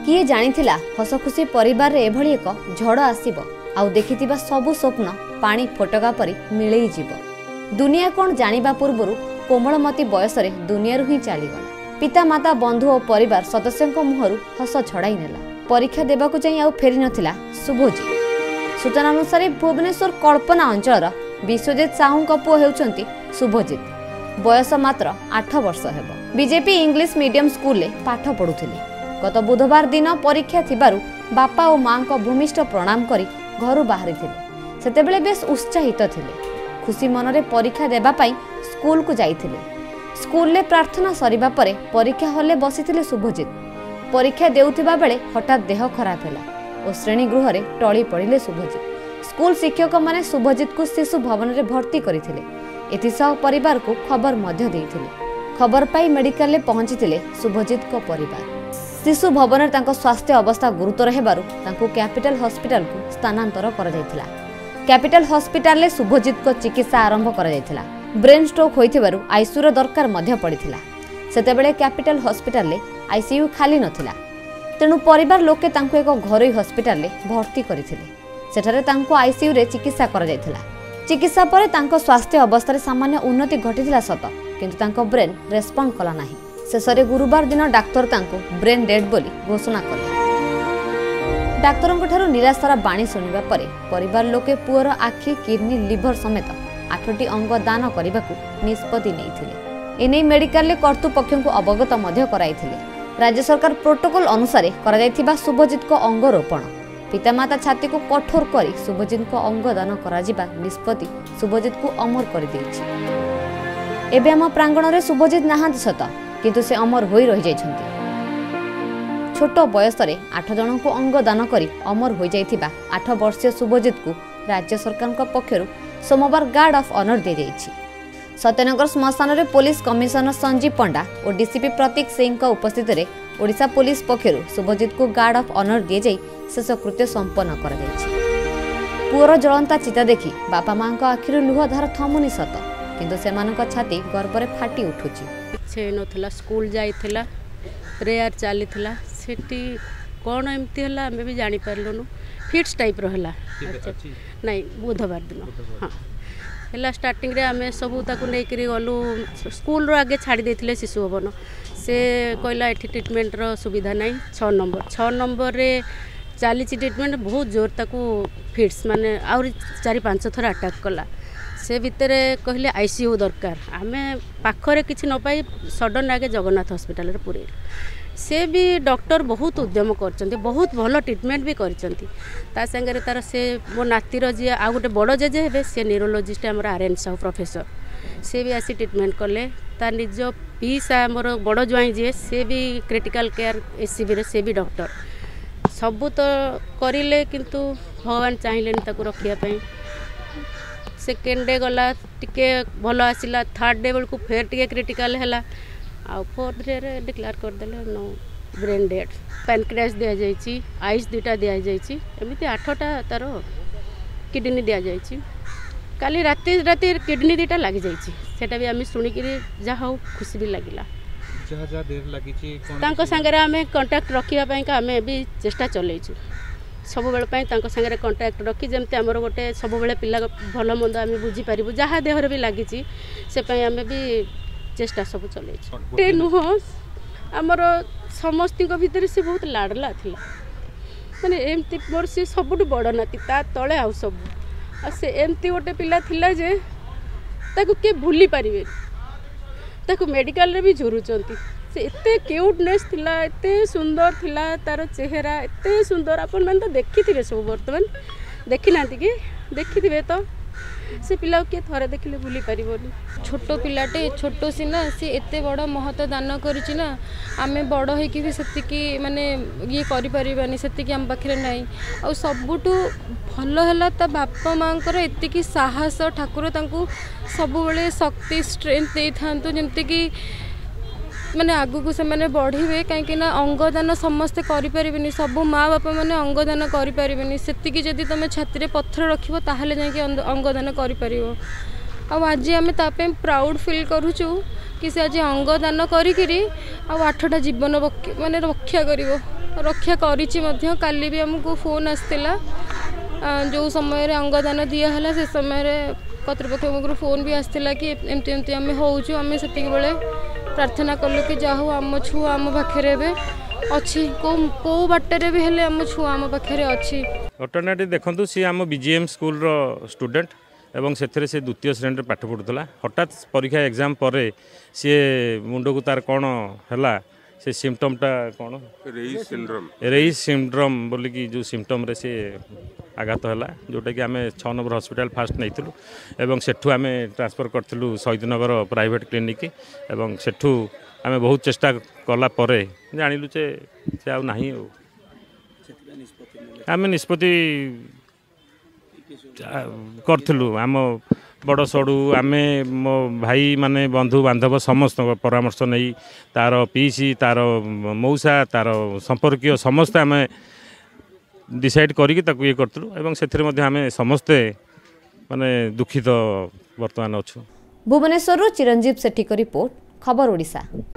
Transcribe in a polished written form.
किए जानिथिला हस खुशी परिवार रे एभली एक झड़ आसीबो आउ देखिथिबा सबु स्वप्न पानी फोटका परी मिलई जीवो। दुनिया कोन जानिबा पूर्वरु कोमलमती बयस रे दुनिया रु ही चली गला। पिता माता बंधु और परिवार सदस्यंक मुहरु हस छड़ाई नेला। परीक्षा देबाकू जाई आउ फेरी नथिला शुभजीत। सूचना अनुसार भुवनेश्वर कल्पना अंचल विश्वजित साहू पुओ हेउचंती शुभजीत। बयस मात्र 8 वर्ष हेबो। बीजेपी इंग्लिश मीडियम स्कूल ले पाठ पढुथिले। गत बुधवार दिन परीक्षा थिबारु बापा और मां को भूमिष्ठ प्रणाम करी घर बाहरी थिले। सेतेबेले बेस उत्साहित थिले। खुशी मनरे परीक्षा देबा पई स्कूल को जाइथिले। स्कूल ले प्रार्थना सरिबा परे परीक्षा हॉल बसिथिले शुभजीत। परीक्षा देउथिबा बेले हठात देह खराब हैला और श्रेणी गृह रे टळी पड़िले शुभजीत। स्कूल शिक्षक माने शुभजीत को शिशु भवन रे भर्ती करिथिले। एथिसह परिवार को खबर मध्य देइथिले। खबर पाई मेडिकल ले पहुंचीथिले शुभजीत को परिवार। शिशु भवन रे तांको स्वास्थ्य अवस्था गुरुतर हेबारु तांको कैपिटल हॉस्पिटल को स्थानांतर करा जायथिला। कैपिटल हॉस्पिटल ले शुभजीत को चिकित्सा आरंभ करा जायथिला। ब्रेन स्ट्रोक होइथिबारु आईसीयू रो दरकार मध्य पड़िथिला। सेतेबेले कैपिटल हॉस्पिटल ले आईसीयू खाली नथिला। तेणु परिवार लोके तांको एक घरोई हॉस्पिटल ले भर्ती करिथिले। सेठारे तांको आईसीयू रे चिकित्सा करा जायथिला। चिकित्सा परे तांको स्वास्थ्य अवस्था रे सामान्य उन्नति घटिथिला सत, किंतु तांको ब्रेन रेस्पॉन्ड कला नाही। शेषरे गुरुवार दिन डाक्टर तांको ब्रेन डेड बोली घोषणा कले। डाक्टरंको ठारू निराशार बाणी सुनिबा परे परिवार लोके पुअर आखि किडनी लिभर समेत 8टी अंग दान करबाकू निष्पत्ति नेइथिले। एनै मेडिकल ले कर्तृपक्षको अवगत मध्य कराइथिले। राज्य सरकार प्रोटोकॉल अनुसार करा जायथिबा शुभजीत को अंग रोपण पितामाता छाती को कठोर करी शुभजीत को अंग दान करा जिबा निष्पत्ति शुभजीत को अमर कर देइछि। एबे हम प्रांगण रे शुभजीत नाहांत सत, किंतु से अमर होई रहि जाइछन्ति। छोट बयस रे 8 जन को अंग दान करी अमर होई जाइथिबा 8 वर्षीय शुभजीत को राज्य सरकार को पक्षरु सोमवार गार्ड ऑफ ऑनर दे जाइछि। सत्यनगर श्मशान रे पुलिस कमिशनर संजीव पंडा और डीसीपी प्रतीक सिंह को उपस्थित रे ओडिशा पुलिस पक्षरु शुभजीत को गार्ड ऑफ ऑनर दे जाई शेषकृत्य संपन्न कर जाइछि। पुअर जलंता चिता देखि बापा मां को आखिर लुह धार थमुनी सत, किंतु सेमानक छाती गर्व रे फाटी उठुछि। छे नथला स्कूल जाइथिला, प्रेयर चलीथिला, सेठी कोन एमती हला हमें भी जानि परलनु। फिट्स टाइप रहला नहीं बुधवार दिन हां हला स्टार्टिंग रे हमें सब ताकू नै करी गलु स्कूल रो आगे छाड़ी देथिले शिशु भवन। से कहला एठी ट्रीटमेंट रो सुविधा नहीं। 6 नंबर रे चाली ट्रीटमेंट बहुत जोर ताकू फिट्स माने और 4-5 थर अटैक कला। से भितर कहले आईसीयू दरकार। आमे पाखरे किछि न पाई सडन आगे जगन्नाथ हॉस्पिटल रे पुरे। से भी डॉक्टर बहुत उद्यम करचंती, बहुत भलो ट्रीटमेंट भी करचंती। ता संगे तार से मो नातीर जे आ गोटे बड़ जेजे हेबे से न्यूरोलॉजिस्ट हमर आरएन साहू प्रोफेसर से भी आसी ट्रीटमेंट करले। ता निज पीसा हमर बड़ ज्वाई जे से भी क्रिटिकल केयर एसीबी रे से भी डॉक्टर सब तो करिले, किंतु भगवान चाहिलेन ताकू रखिया पई। सेकेंड डे गला टिके भलो आसिला, थर्ड डे बेलू फेर टिके क्रिटिकल हैला आ फोर्थ डे रे डिक्लेयर कर देले नो ब्रेन डेड। पैनक्रियास दिया जाइछि, आइस 2टा दिया जाइछि, एमिति 8टा तारो किडनी दिया जाइछि। काली राती किडनी 2टा लागि जाइछि। सेटा भी आमी सुनि कि जा हो खुशी भी लागिला। जा देर लागिछि तांको संगे आमे कांटेक्ट रखिया पई का आमे भी चेष्टा चलैछु। सब बेले पई तांको संगे कांटेक्ट रखी जेमते हमर गोटे सब बेले पिला भलो मंद आमे बुझी परिबु। जहा देहर भी लागिछि से पई आमे भी चेष्टा सब चलैछु। टे नुह हमर समस्ती को भीतर से बहुत लाडला थिला। माने एमती मोर से सबुटु बड़ नाती ता तळे आउ सब आ से एमती गोटे पिला थिला जे ताकू के भूली परिबे। ताकू मेडिकल रे भी झुरुचंती। से एते क्यूटनेस थिला, एते सुंदर थिला, तार चेहरा एते सुंदर। अपन मन तो देखिथिबे सब, वर्तमान देखि नांती कि देखिथिबे तो से पिला के थरे देखिले भूली परिबोनी। छोट पिलाटे छोट सीना सी एते बड़ महत दान करिछि ना, आमे बड़ होइकि भी सेतिकी माने ये करि परिबानी, सेतिकी हम पाखरे नाही। आ सबुटु भलो हला ता बापा मांकर एतिकी साहस ठाकुर तांकू सब बेले शक्ति स्ट्रेंथ दे थांतु जेमति कि माने आगु को से माने बढ़िबे। कहीं ना अंगदान समस्ते करि परिबेनी, सब माँ बापा माने अंगदान करि परिबेनी। सेतिकी जदि तमे छाती रे पत्थर रखिबो ताहले जाके अंगदान करि परिबो। आज आम तापे प्राउड फिल करुचु कि से आज अंगदान करी 8टा जीवन माने रक्षा करिवो। रक्षा करिछि मध्य काली भी हमको फोन आसला जो समय अंगदान दिहला से समय कर्तृपक्ष फोन भी आसला कि एमती एमती आम होचु आम से प्रार्थना कलु कि जाहु आम छुआ आम पाखे अच्छी को बाटर भी हेले आम छुआ आम पाखे अच्छी घटनाटी देखु सी आम बीजीएम स्कूल रो स्टूडेंट एवं से से द्वितीय श्रेणी पाठ पढ़ुला हठात परीक्षा एग्जाम पर सी मुंड को तार कौन है से सिम्पटमटा कौन रेइस सिंड्रोम बोलिकी जो सिम्पटम रे से आघात है जोटा कि आम 6 नंबर हॉस्पिटल फास्ट नहीं एवं सेठू आम ट्रांसफर करूँ शहीद नगर प्राइवेट क्लिनिक एवं सेठू आम बहुत चेष्टा कला परे जानिलु से ना आम निष्पत्ति करूँ आम बड़ सड़ू आम मो भाई माने बंधु बांधव समस्त परामर्श नहीं तार पीसी तार मौसा तार संपर्कीय समस्ते आम डिसाइड करिकी ताकू ये करथलु एवं सेथिरे मध्ये आम समस्ते माने दुखित वर्तमान अच्छु। भुवनेश्वर चिरंजीव सेठी को रिपोर्ट खबर ओडिशा।